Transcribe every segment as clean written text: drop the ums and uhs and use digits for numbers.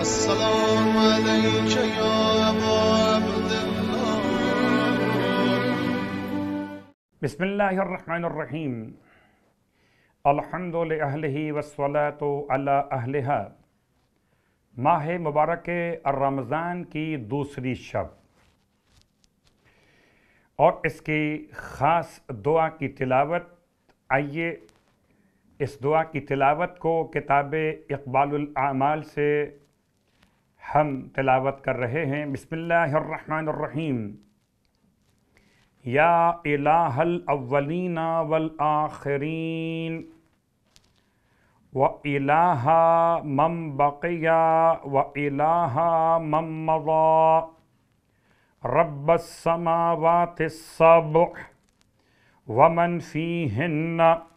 السلام عليك يا أبا عبد الله. بسم اللہ الرحمن الرحیم. الحمد لأہلہ والصلاة علی اہلہا. ماہ مبارک رمضان کی دوسری شب اور اس کی خاص دعا کی تلاوت. آئیے اس دعا کی تلاوت کو کتاب اقبال الاعمال سے ہم تلاوت کر رہے ہیں. بسم اللہ الرحمن الرحیم. یا الہ الاولین والآخرین و الہ من بقی و الہ من مضی رب السماوات السبع ومن فیہن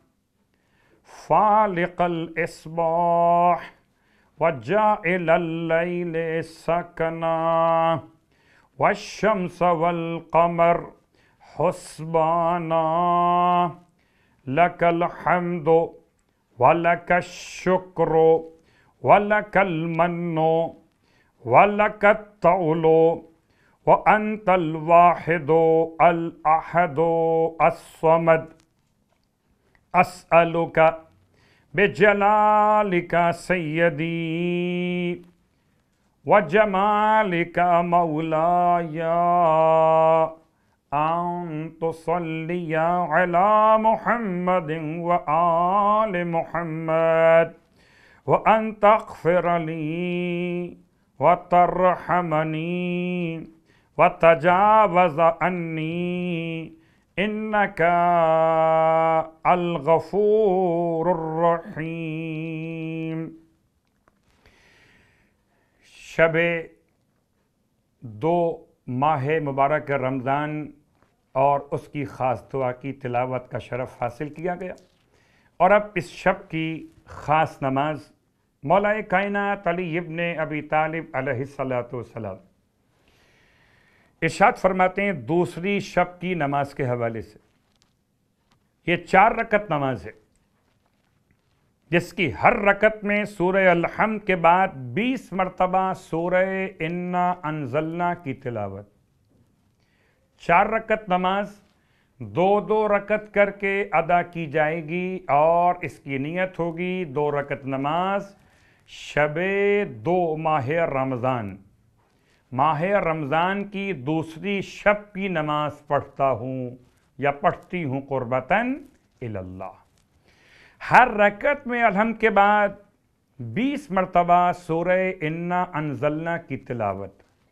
فالق الاصباح وجاعل اللیل سکنا والشمس والقمر حسبانا لک الحمد ولک الشکر ولک المن ولک الطول وانت الواحد الاحد الصمد. اسألک بجلالک سیدی وجمالک مولائی ان تصلی علی محمد وآل محمد وان تغفر لی وترحمنی وتجاوز عنی انک الغفور الرحیم. شب 2 ماہ مبارک رمضان اور اس کی خاص دعا کی تلاوت کا شرف حاصل کیا گیا، اور اب اس شب کی خاص نماز مولا کائنات علی ابن ابی طالب علیہ السلام ارشاد فرماتے ہیں دوسری شب کی نماز کے حوالے سے. یہ 4 رکعت نماز ہے جس کی ہر رکعت میں سورہ الحمد کے بعد 20 مرتبہ سورہ انا انزلنا کی تلاوت. 4 رکعت نماز 2 رکعت کر کے ادا کی جائے گی، اور اس کی نیت ہوگی 2 رکعت نماز شب 2 ماہ رمضان، ماہ رمضان کی دوسری شب کی نماز پڑھتا ہوں یا پڑھتی ہوں قربتاً اللہ. ہر رکعت میں الحمد کے بعد 20 مرتبہ سورہ انا انزلنا کی تلاوت.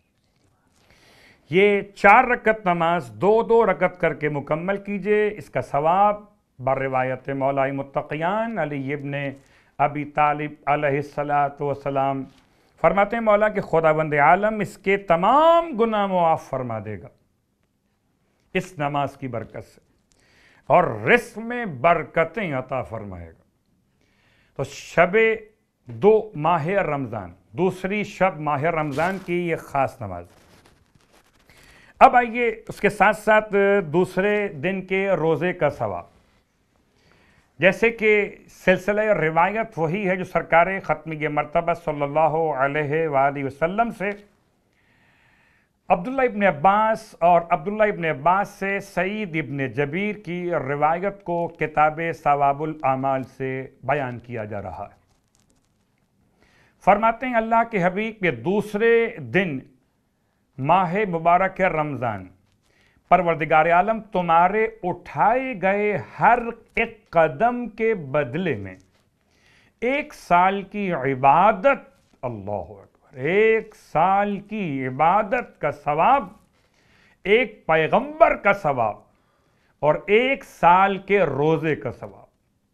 یہ 4 رکعت نماز 2 رکعت کر کے مکمل کیجئے. اس کا ثواب بروایت مولا متقیان علی ابن ابی طالب علیہ السلام فرماتے ہیں مولا کہ خداوند عالم اس کے تمام گناہ معاف فرما دے گا اس نماز کی برکت سے، اور رزق میں برکتیں عطا فرمائے گا. تو شب 2 ماہ رمضان، دوسری شب ماہ رمضان کی یہ خاص نماز. اب آئیے اس کے ساتھ ساتھ دوسرے دن کے روزے کا ثواب. جیسے کہ سلسلہ روایت وہی ہے جو سرکار ختمی مرتبہ صلی اللہ علیہ وآلہ وسلم سے عبداللہ ابن عباس اور عبداللہ ابن عباس سے سعید ابن جبیر کی روایت کو کتاب ثواب الاعمال سے بیان کیا جا رہا ہے. فرماتے ہیں اللہ کے حبیب یہ دوسرے دن ماہ مبارک رمضان پروردگار عالم تمہارے اٹھائے گئے ہر ایک قدم کے بدلے میں 1 سال کی عبادت، اللہ اکبر، 1 سال کی عبادت کا ثواب، ایک پیغمبر کا ثواب، اور 1 سال کے روزے کا ثواب.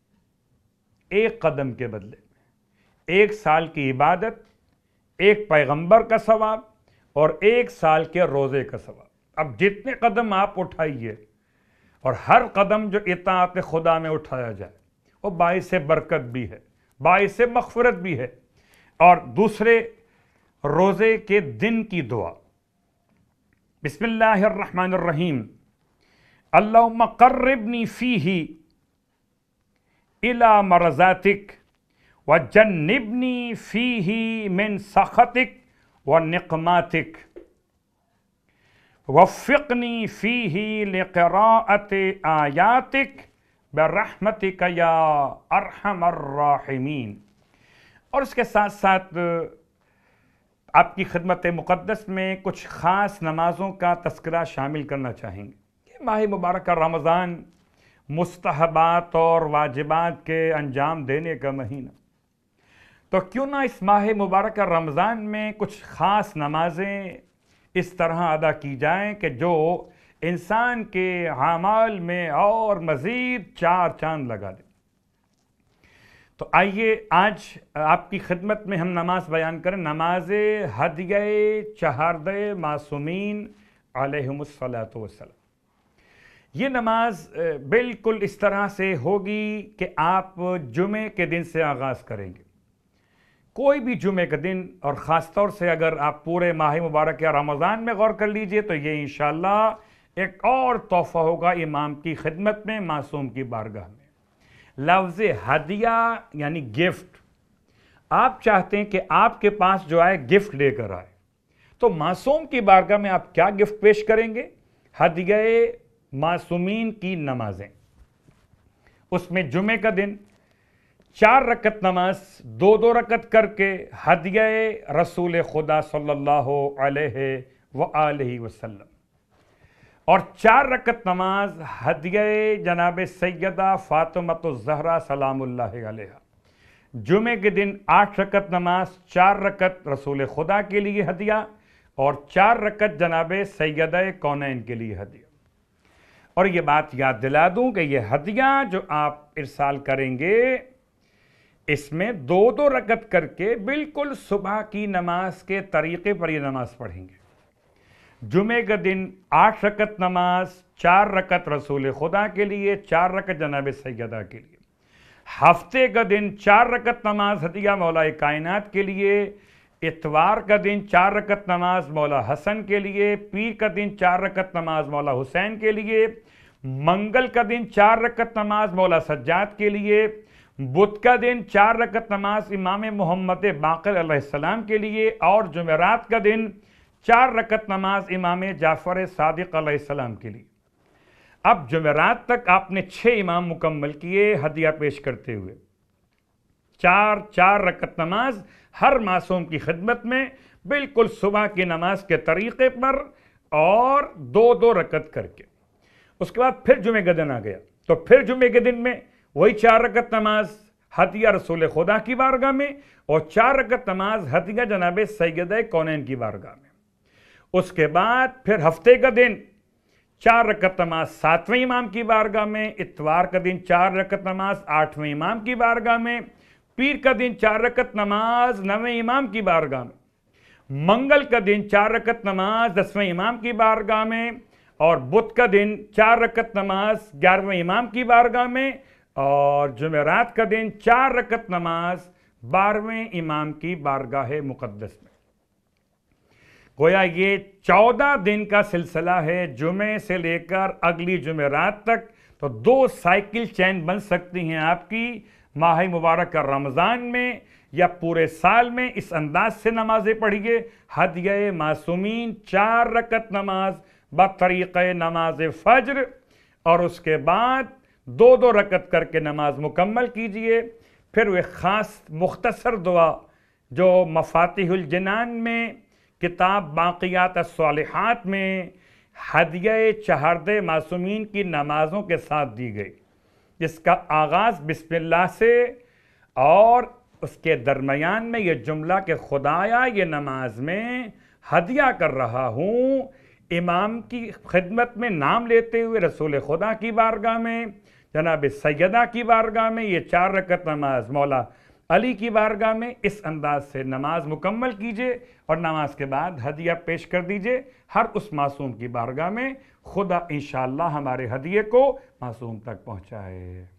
1 قدم کے بدلے میں 1 سال کی عبادت، 1 پیغمبر کا ثواب، اور 1 سال کے روزے کا ثواب. اب جتنے قدم آپ اٹھائیے اور ہر قدم جو اطاعت خدا میں اٹھایا جائے وہ باعث برکت بھی ہے، باعث مغفرت بھی ہے. اور دوسرے روزے کے دن کی دعا. بسم اللہ الرحمن الرحیم. اللہم قربنی فیہ الی مرضاتک وجنبنی فیہ من سخطک ونقماتک وفقنی فیہ لقراءۃ آیاتک برحمتک یا ارحم الراحمین۔ اور اس کے ساتھ ساتھ آپ کی خدمت مقدس میں کچھ خاص نمازوں کا تذکرہ شامل کرنا چاہیں گے۔ یہ ماہ مبارکہ رمضان مستحبات اور واجبات کے انجام دینے کا مہینہ، تو کیوں نہ اس ماہ مبارکہ رمضان میں کچھ خاص نمازیں اس طرح ادا کی جائیں کہ جو انسان کے اعمال میں اور مزید چار چاند لگا دیں۔ تو آئیے آج آپ کی خدمت میں ہم نماز بیان کریں، نماز ہدیہ چہاردہ معصومین علیہم الصلاۃ والسلام۔ یہ نماز بالکل اس طرح سے ہوگی کہ آپ جمعے کے دن سے آغاز کریں گے، کوئی بھی جمعے کا دن، اور خاص طور سے اگر آپ پورے ماہ مبارک یا رمضان میں غور کر لیجئے تو یہ انشاءاللہ ایک اور تحفہ ہوگا امام کی خدمت میں، معصوم کی بارگاہ میں۔ لفظ ہدیہ یعنی گفٹ، آپ چاہتے ہیں کہ آپ کے پاس جو آئے گفٹ لے کر آئے، تو معصوم کی بارگاہ میں آپ کیا گفٹ پیش کریں گے؟ ہدیہ معصومین کی نمازیں۔ اس میں جمعے کا دن 4 رکعت نماز 2 رکعت کر کے ہدیہ رسول خدا صلی اللہ علیہ وآلہ وسلم، اور 4 رکعت نماز ہدیہ جناب سیدہ فاطمۃ الزہرا سلام اللہ علیہا۔ جمعے کے دن 8 رکعت نماز 4 رکعت رسول خدا کے لیے ہدیہ، اور 4 رکعت جناب سیدہ کونین کے لیے ہدیہ۔ اور یہ بات یاد دلا دوں کہ یہ ہدیہ جو آپ ارسال کریں گے، اس میں 2 رکعت کر کے بالکل صبح کی نماز کے طریقے پر یہ نماز پڑھیں گے۔ جمعے کا دن 8 رکعت نماز 4 رکعت رسول خدا کے لیے، 4 رکعت جناب سیدہ کے لیے۔ ہفتے کا دن 4 رکعت نماز ہدیہ مولا کائنات کے لیے، اتوار کا دن 4 رکعت نماز مولا حسن کے لیے، پیر کا دن 4 رکعت نماز مولا حسین کے لیے، منگل کا دن 4 رکعت نماز مولا سجاد کے لیے، بدھ کا دن 4 رکعت نماز امام محمد باقر علیہ السلام کے لیے، اور جمعرات کا دن 4 رکعت نماز امام جعفر صادق علیہ السلام کے لیے۔ اب جمعرات تک آپ نے 6 امام مکمل کیے ہدیہ پیش کرتے ہوئے، 4 رکعت نماز ہر معصوم کی خدمت میں بالکل صبح کی نماز کے طریقے پر، اور 2 رکعت کر کے۔ اس کے بعد پھر جمعے کا دن آ گیا، تو پھر جمعے کے دن میں وہی 4 رکعت نماز ہدیہ رسول خدا کی بارگاہ میں، اور 4 رکعت نماز ہدیہ جناب سیدہ کونین کی بارگاہ میں۔ اس کے بعد پھر ہفتے کا دن 4 رکعت نماز 7ویں امام کی بارگاہ میں، اتوار کا دن 4 رکعت نماز 8ویں امام کی بارگاہ میں، پیر کا دن 4 رکعت نماز 9ویں امام کی بارگاہ میں، منگل کا دن 4 رکعت نماز 10ویں امام کی بارگاہ میں، اور بدھ کا دن 4 رکعت نماز 11ویں امام کی بارگاہ میں، اور جمعرات کا دن 4 رکعت نماز 12ویں امام کی بارگاہ مقدس میں۔ گویا یہ 14 دن کا سلسلہ ہے، جمعے سے لے کر اگلی جمعرات تک، تو 2 سائیکل چین بن سکتی ہیں آپ کی ماہ مبارکہ رمضان میں یا پورے سال میں۔ اس انداز سے نمازیں پڑھیے، ہدیہ معصومین 4 رکعت نماز بطریقہ نماز فجر، اور اس کے بعد 2 رکعت کر کے نماز مکمل کیجئے۔ پھر وہ خاص مختصر دعا جو مفاتیح الجنان میں کتاب باقیات الصالحات میں ہدیہ چہاردہ معصومین کی نمازوں کے ساتھ دی گئی، جس کا آغاز بسم اللہ سے، اور اس کے درمیان میں یہ جملہ کہ خدایا یہ نماز میں ہدیہ کر رہا ہوں امام کی خدمت میں، نام لیتے ہوئے رسول خدا کی بارگاہ میں، جناب سیدہ کی بارگاہ میں، یہ 4 رکعت نماز مولا علی کی بارگاہ میں۔ اس انداز سے نماز مکمل کیجئے، اور نماز کے بعد ہدیہ پیش کر دیجئے ہر اس معصوم کی بارگاہ میں۔ خدا انشاءاللہ ہمارے ہدیے کو معصوم تک پہنچائے۔